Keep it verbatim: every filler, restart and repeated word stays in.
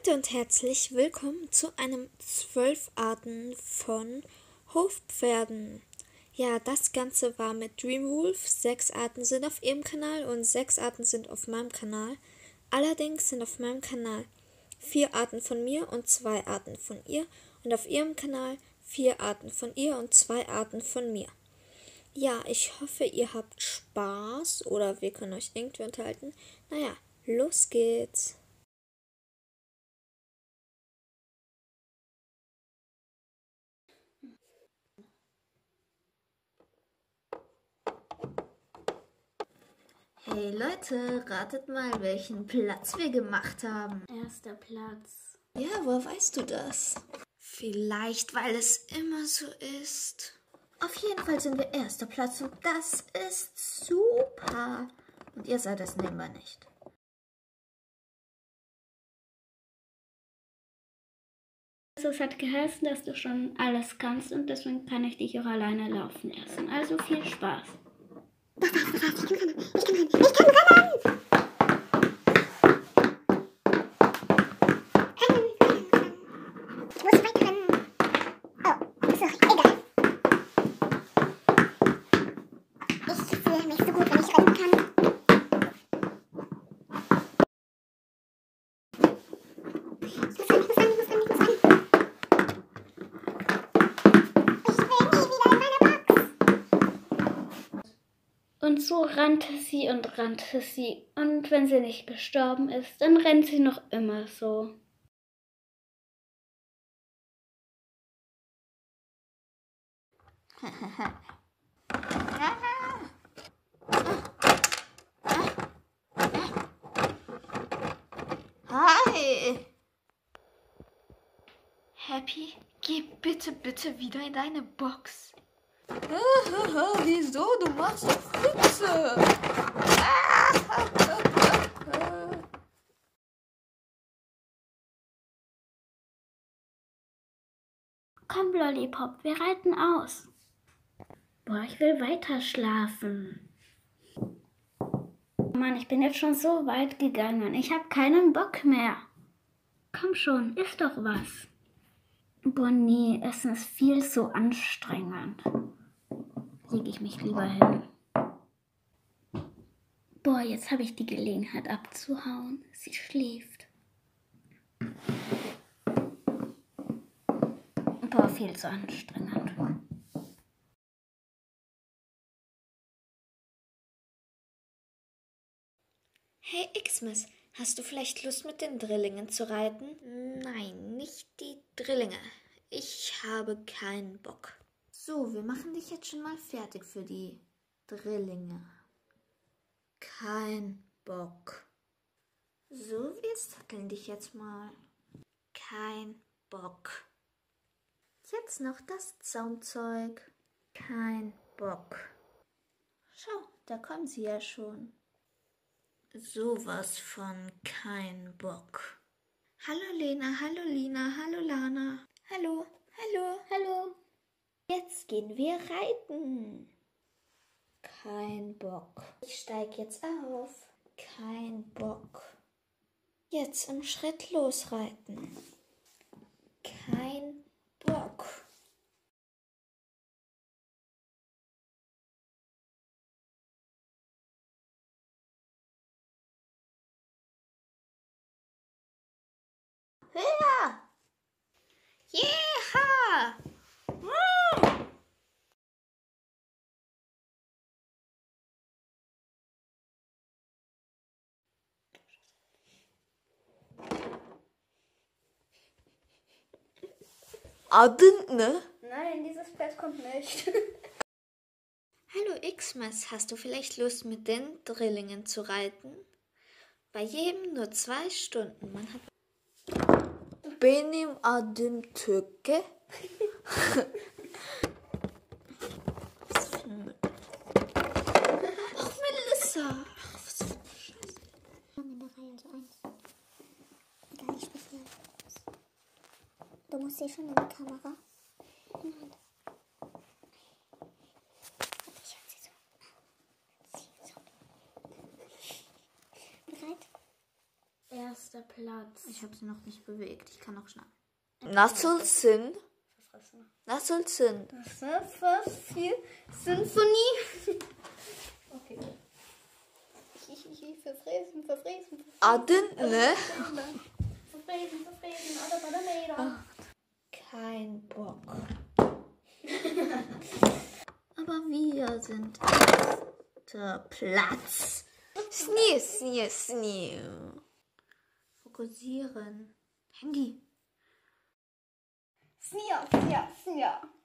Leute und herzlich willkommen zu einem zwölf Arten von Hofpferden. Ja, das Ganze war mit Dreamwolf. Sechs Arten sind auf ihrem Kanal und sechs Arten sind auf meinem Kanal. Allerdings sind auf meinem Kanal vier Arten von mir und zwei Arten von ihr und auf ihrem Kanal vier Arten von ihr und zwei Arten von mir. Ja, ich hoffe, ihr habt Spaß oder wir können euch irgendwie unterhalten. Naja, los geht's. Hey Leute, ratet mal, welchen Platz wir gemacht haben. Erster Platz. Ja, woher weißt du das? Vielleicht, weil es immer so ist. Auf jeden Fall sind wir erster Platz und das ist super. Und ihr seid es nebenbei nicht. Also es hat geheißen, dass du schon alles kannst und deswegen kann ich dich auch alleine laufen lassen. Also viel Spaß. Das war's, das war's. Ich kann rennen. Ich kann rennen. Ich kann rennen! Rennen, rennen, rennen. Ich muss weit rennen. Oh, sorry, egal. Ich fühle mich so gut, wenn ich rennen kann. Ich muss rennen, ich muss rennen, ich muss rennen, ich muss rennen. Ich will nie wieder in meine Box. Und so rannte sie und rannte sie. Und wenn sie nicht gestorben ist, dann rennt sie noch immer so. Hi! Happy, geh bitte, bitte wieder in deine Box. Wieso? Du machst doch Füchse. Komm, Lollipop, wir reiten aus. Boah, ich will weiter schlafen. Mann, ich bin jetzt schon so weit gegangen. Ich habe keinen Bock mehr. Komm schon, iss doch was. Boah, nee, Essen ist viel zu anstrengend. Lege ich mich lieber hin. Boah, jetzt habe ich die Gelegenheit abzuhauen. Sie schläft. Boah, viel zu anstrengend. Hey Xmas, hast du vielleicht Lust mit den Drillingen zu reiten? Nein, nicht die Drillinge. Ich habe keinen Bock. So, wir machen dich jetzt schon mal fertig für die Drillinge. Kein Bock. So, wir zetteln dich jetzt mal. Kein Bock. Jetzt noch das Zaumzeug. Kein Bock. Schau, da kommen sie ja schon. Sowas von kein Bock. Hallo Lena, hallo Lina, hallo Lana. Hallo, hallo, hallo. Jetzt gehen wir reiten. Kein Bock. Ich steig jetzt auf. Kein Bock. Jetzt im Schritt losreiten. Kein Bock. Höher! Jeha! Woo! Adın ne? Nein, dieses Pferd kommt nicht. Hallo Xmas, hast du vielleicht Lust mit den Drillingen zu reiten? Bei jedem nur zwei Stunden. Man hat Benim adım Türke. Ach, Melissa. Ach, was für eine Scheiße. In der Reihe, also eins. Egal, ich spiele. Du musst sie schon in die Kamera. Nein. Ich hab sie so. Sie so. Bereit? Erst letzter Platz. Ich habe sie noch nicht bewegt. Ich kann noch schneiden. Nassulzin. Nassulzin. Das ist was viel Symphonie. Okay. Ich, ich, ich, verfräsen, verfräsen, verfräsen. Adin, ne? Verfräsen, verfräsen, oder bei der Leder. Kein Bock. Aber wir sind erster Platz. Snie, snie, snie. Fokussieren. Handy. Snia, Snia, Snia.